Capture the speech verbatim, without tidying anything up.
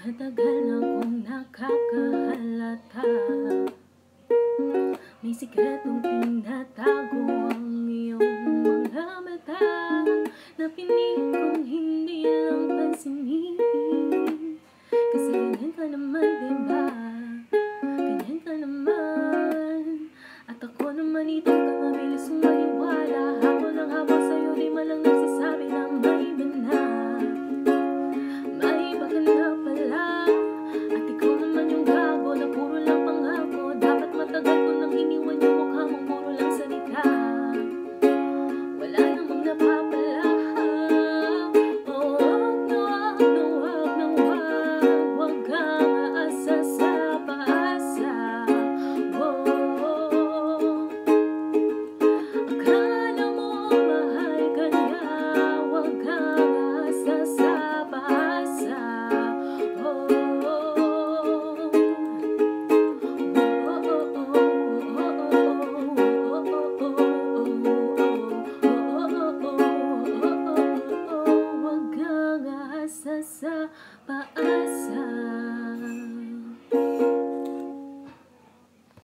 Matagal na kong nakakahalata, may sikretong tinatago ang iyong mga mata, na pinilit kong hindi lang pansinin. Kasi ganyan ka naman, diba? Ganyan ka naman. At ako naman ito ka mabilis maniwala. Habol ng habol sa'yo, di man lang nagsasabi na may iba na. May iba ka na pala. At ikaw naman yung gago na puro lang pangako. Dapat matagal ko nang iniwan yung mukha mong puro lang salita. Wala namang napapala. Oh, wag na wag na wag na wag. Wag kang aasa sa paasa. Oh, akala mo mahal ka niya. Wag kang aasa sa paasa. Oh, wag kang aasa sa paasa.